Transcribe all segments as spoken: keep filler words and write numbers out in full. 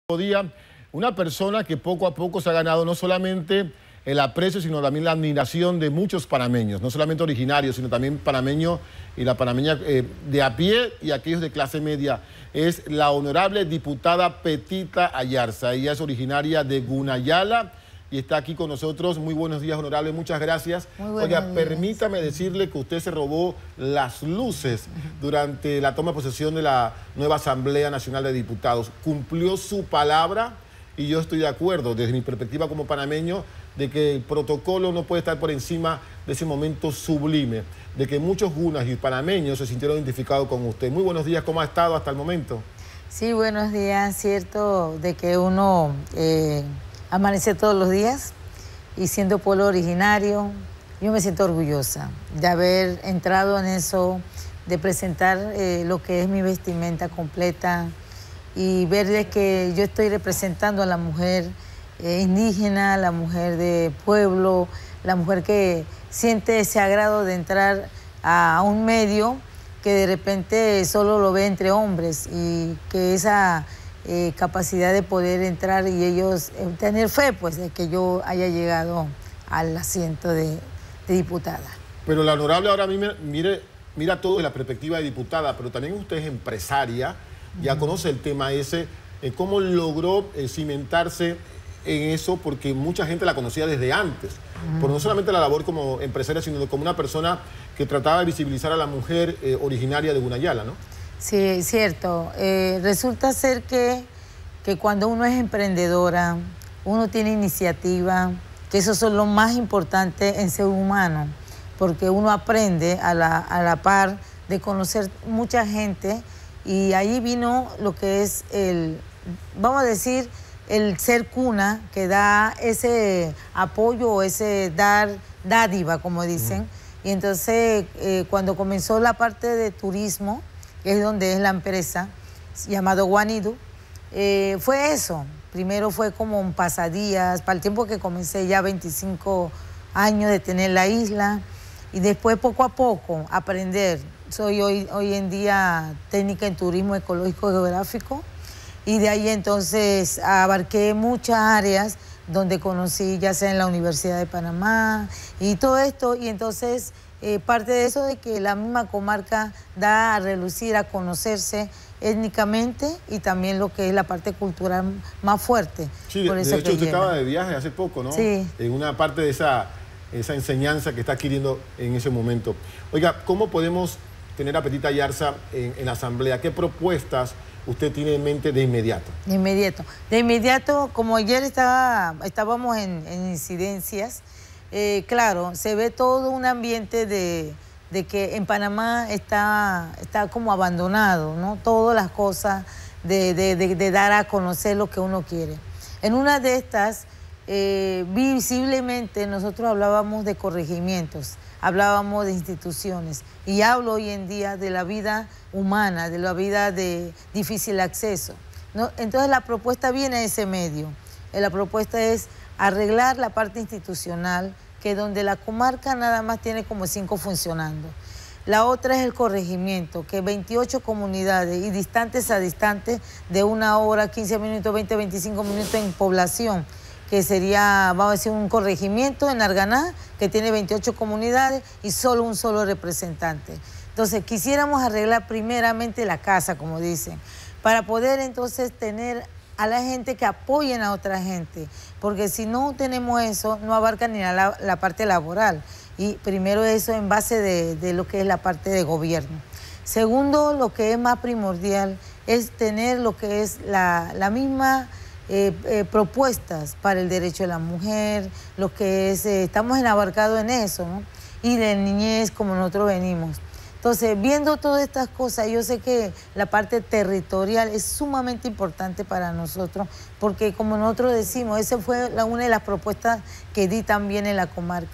día, una persona que poco a poco se ha ganado no solamente el aprecio, sino también la admiración de muchos panameños, no solamente originarios, sino también panameños y la panameña eh, de a pie y aquellos de clase media. Es la honorable diputada Petita Ayarza. Ella es originaria de Gunayala y está aquí con nosotros. Muy buenos días, honorable, muchas gracias. Oiga, días. Permítame decirle que usted se robó las luces durante la toma de posesión de la nueva Asamblea Nacional de Diputados. Cumplió su palabra y yo estoy de acuerdo, desde mi perspectiva como panameño, de que el protocolo no puede estar por encima de ese momento sublime, de que muchos gunas y panameños se sintieron identificados con usted. Muy buenos días, ¿cómo ha estado hasta el momento? Sí, buenos días, cierto de que uno eh, amanece todos los días y siendo pueblo originario, yo me siento orgullosa de haber entrado en eso, de presentar eh, lo que es mi vestimenta completa y ver de que yo estoy representando a la mujer eh, indígena, la mujer de pueblo, la mujer que siente ese agrado de entrar a, a un medio que de repente solo lo ve entre hombres y que esa eh, capacidad de poder entrar y ellos eh, tener fe, pues, de que yo haya llegado al asiento de, de diputada. Pero la honorable ahora mire, mire, mira todo desde la perspectiva de diputada, pero también usted es empresaria, ya uh-huh. conoce el tema ese, eh, ¿cómo logró eh, cimentarse en eso? Porque mucha gente la conocía desde antes, uh-huh. por no solamente la labor como empresaria, sino como una persona que trataba de visibilizar a la mujer eh, originaria de Gunayala, ¿no? Sí, es cierto. Eh, resulta ser que, que cuando uno es emprendedora, uno tiene iniciativa, que eso es lo más importante en ser humano, porque uno aprende a la, a la par de conocer mucha gente y ahí vino lo que es el, vamos a decir, el ser cuna que da ese apoyo o ese dar dádiva, como dicen. Mm. Y entonces, eh, cuando comenzó la parte de turismo, que es donde es la empresa, llamado Guanidu, eh, fue eso. Primero fue como un pasadías, para el tiempo que comencé ya veinticinco años de tener la isla, y después poco a poco aprender. Soy hoy, hoy en día técnica en turismo ecológico geográfico, y de ahí entonces abarqué muchas áreas donde conocí, ya sea en la Universidad de Panamá y todo esto, y entonces eh, parte de eso de que la misma comarca da a relucir, a conocerse étnicamente y también lo que es la parte cultural más fuerte. Sí, por de, eso de hecho usted llena. Estaba de viaje hace poco, ¿no? Sí. En una parte de esa, esa enseñanza que está adquiriendo en ese momento. Oiga, ¿cómo podemos tener a Petita Ayarza en, en la Asamblea? ¿Qué propuestas usted tiene en mente de inmediato? De inmediato. De inmediato, como ayer estaba, estábamos en, en incidencias, eh, claro, se ve todo un ambiente de, de que en Panamá está, está como abandonado, ¿no? Todas las cosas de, de, de, de dar a conocer lo que uno quiere. En una de estas, eh, visiblemente nosotros hablábamos de corregimientos, hablábamos de instituciones y hablo hoy en día de la vida humana, de la vida de difícil acceso, ¿no? Entonces la propuesta viene a ese medio. La propuesta es arreglar la parte institucional, que donde la comarca nada más tiene como cinco funcionando. La otra es el corregimiento, que veintiocho comunidades y distantes a distantes de una hora, quince minutos, veinte, veinticinco minutos en población, que sería, vamos a decir, un corregimiento en Arganá, que tiene veintiocho comunidades y solo un solo representante. Entonces, quisiéramos arreglar primeramente la casa, como dicen, para poder entonces tener a la gente que apoyen a otra gente, porque si no tenemos eso, no abarca ni la, la parte laboral. Y primero eso en base de, de lo que es la parte de gobierno. Segundo, lo que es más primordial es tener lo que es la, la misma Eh, eh, propuestas para el derecho de la mujer, lo que es, eh, estamos enabarcados en eso, ¿no? Y de niñez, como nosotros venimos. Entonces, viendo todas estas cosas, yo sé que la parte territorial es sumamente importante para nosotros, porque como nosotros decimos, esa fue la, una de las propuestas que di también en la comarca,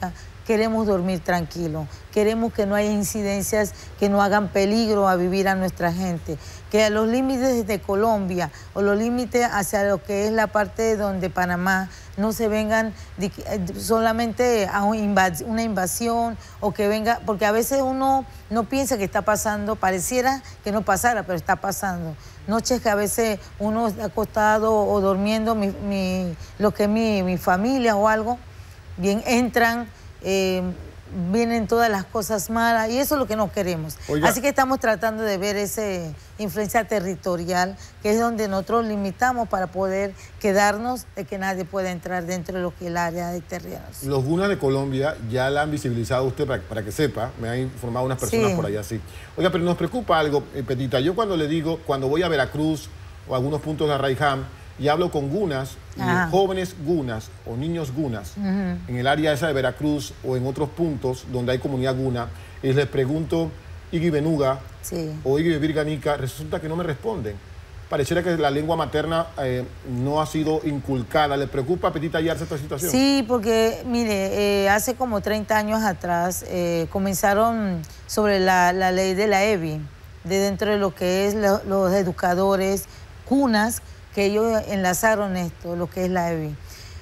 queremos dormir tranquilo, queremos que no haya incidencias que no hagan peligro a vivir a nuestra gente, que a los límites de Colombia o los límites hacia lo que es la parte donde Panamá no se vengan solamente a una invasión o que venga, porque a veces uno no piensa que está pasando, pareciera que no pasara, pero está pasando. Noches que a veces uno está acostado o durmiendo, mi, mi, lo que es mi, mi familia o algo, bien entran, eh, vienen todas las cosas malas y eso es lo que no queremos. Oiga. Así que estamos tratando de ver esa influencia territorial, que es donde nosotros limitamos para poder quedarnos de que nadie pueda entrar dentro de lo que es el área de terrenos. Los gunas de Colombia ya la han visibilizado usted para, para que sepa, me han informado unas personas sí. por allá, sí. Oiga, pero nos preocupa algo, eh, Petita, yo cuando le digo, cuando voy a Veracruz o a algunos puntos de Arraiján, y hablo con gunas, y jóvenes gunas o niños gunas, uh-huh. en el área esa de Veracruz o en otros puntos donde hay comunidad guna, y les pregunto, Igi Benuga sí. o Igi Virganica, resulta que no me responden. Pareciera que la lengua materna eh, no ha sido inculcada. ¿Le preocupa, Petita Ayarza, esta situación? Sí, porque, mire, eh, hace como treinta años atrás eh, comenzaron sobre la, la ley de la E B I, de dentro de lo que es lo, los educadores, cunas, que ellos enlazaron esto, lo que es la E B I.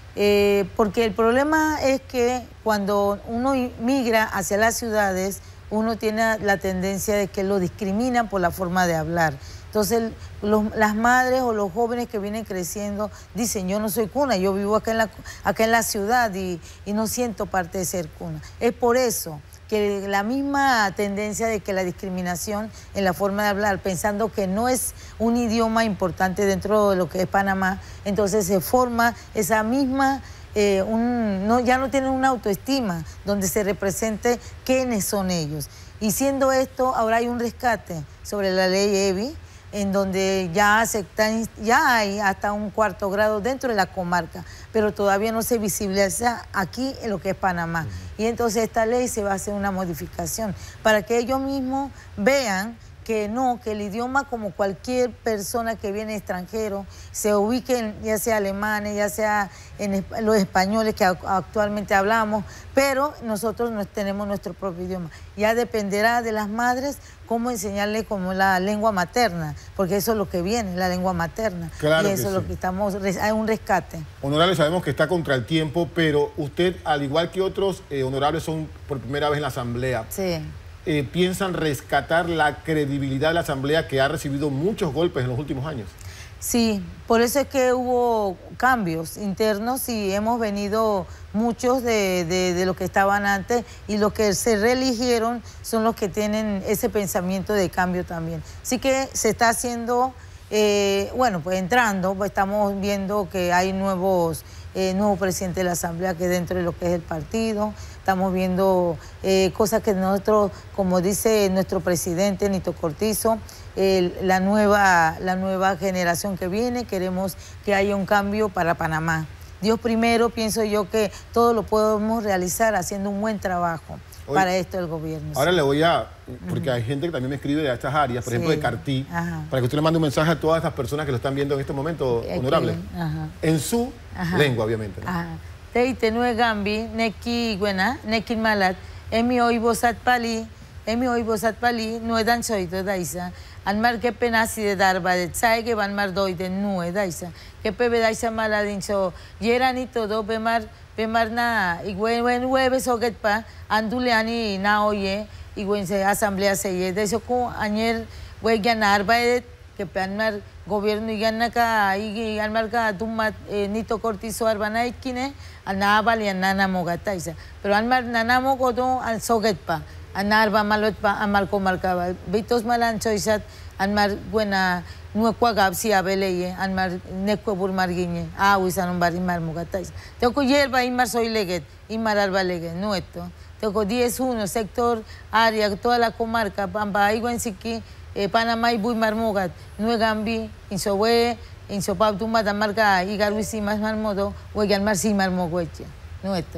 Eh, porque el problema es que cuando uno migra hacia las ciudades, uno tiene la tendencia de que lo discriminan por la forma de hablar. Entonces, los, las madres o los jóvenes que vienen creciendo dicen, yo no soy cuna, yo vivo acá en la, acá en la ciudad y, y no siento parte de ser cuna. Es por eso que la misma tendencia de que la discriminación en la forma de hablar, pensando que no es un idioma importante dentro de lo que es Panamá, entonces se forma esa misma, eh, un, no, ya no tienen una autoestima donde se represente quiénes son ellos. Y siendo esto, ahora hay un rescate sobre la ley E B I, en donde ya, aceptan, ya hay hasta un cuarto grado dentro de la comarca, pero todavía no se visibiliza aquí en lo que es Panamá. Uh-huh. Y entonces esta ley se va a hacer una modificación para que ellos mismos vean que no, que el idioma, como cualquier persona que viene extranjero, se ubique en, ya sea alemanes, ya sea en los españoles que actualmente hablamos, pero nosotros no tenemos nuestro propio idioma. Ya dependerá de las madres cómo enseñarle como la lengua materna, porque eso es lo que viene, la lengua materna. Claro y eso que es lo sí. que estamos, hay un rescate. Honorable, sabemos que está contra el tiempo, pero usted, al igual que otros eh, honorables, son por primera vez en la Asamblea. Sí. Eh, piensan rescatar la credibilidad de la Asamblea que ha recibido muchos golpes en los últimos años. Sí, por eso es que hubo cambios internos y hemos venido muchos de, de, de los que estaban antes y los que se reeligieron son los que tienen ese pensamiento de cambio también. Así que se está haciendo, eh, bueno, pues entrando, pues estamos viendo que hay nuevos... Eh, nuevo presidente de la Asamblea que dentro de lo que es el partido, estamos viendo eh, cosas que nosotros, como dice nuestro presidente Nito Cortizo, eh, la, nueva, la nueva generación que viene, queremos que haya un cambio para Panamá. Dios primero, pienso yo que todo lo podemos realizar haciendo un buen trabajo. Hoy, para esto el gobierno. Ahora sí. le voy a, porque uh-huh. hay gente que también me escribe de estas áreas, por sí. ejemplo de Cartí, Ajá. para que usted le mande un mensaje a todas estas personas que lo están viendo en este momento, Aquí. honorable, Ajá. en su Ajá. lengua, obviamente. Teite nue gambi, neki buena, neki malat, emi oibo satpali, emi oibo satpali, nue dan soito daisa, almar que penasi de darba de tsai que van mar doi de nue daisa, que pebe daisa maladin so, yerani todo bemar Pemarna, igual wen webe soket pa, anduleani na oye, igual se asamblea se ye, de eso con ayer we ganar baedet que peanmar gobierno y gana ka y almar ka tumat Nito Cortizo arbana ikine, ana vale nana mogataisa, pero almar nana mogodo al soket pa, anar ba malot pa amal comarcaba, bitos malancho isat almar buena nuekwa gabsi abeleye anmar nekwa burmargiñe ah wisanon bari mar mugatais toko yerba imar soy leget imar alba leget nueto toko diez uno sector área toda la comarca pamba iguensiki eh, Panamá y buy marmugat nuegambi insowe insopab tumba marca y garwisi más marmodo o mar si marmogüeche nueto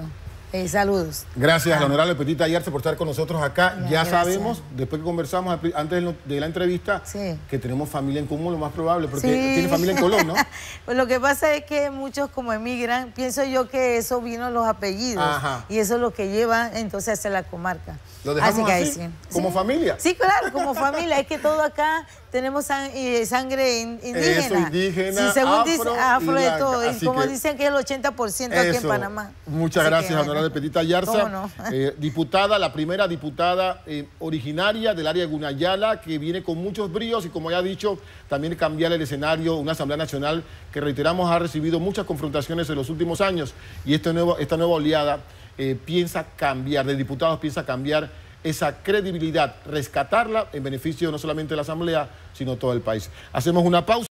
Eh, saludos. Gracias ah. a la honorable Petita Ayarza por estar con nosotros acá. Ya, ya gracias. sabemos, después que conversamos antes de la entrevista, sí. que tenemos familia en común, lo más probable, porque sí. tiene familia en Colón, ¿no? Pues lo que pasa es que muchos como emigran, pienso yo que eso vino los apellidos. Ajá. Y eso es lo que lleva entonces hacia la comarca. ¿Lo dejamos así? así, así sí. ¿Como sí. familia? Sí, claro, como familia. Es que todo acá tenemos sang eh, sangre in indígena. Eso, indígena, sí, según afro, dice, afro y de todo. Y como que, dicen que es el ochenta por ciento aquí en Panamá. Muchas así gracias, que, honorable Petita Ayarza. No? Eh, diputada, la primera diputada eh, originaria del área de Gunayala, que viene con muchos bríos y, como ya ha dicho, también cambiar el escenario, una Asamblea Nacional que, reiteramos, ha recibido muchas confrontaciones en los últimos años. Y este nuevo, esta nueva oleada eh, piensa cambiar, de diputados piensa cambiar esa credibilidad, rescatarla en beneficio no solamente de la Asamblea, sino todo el país. Hacemos una pausa.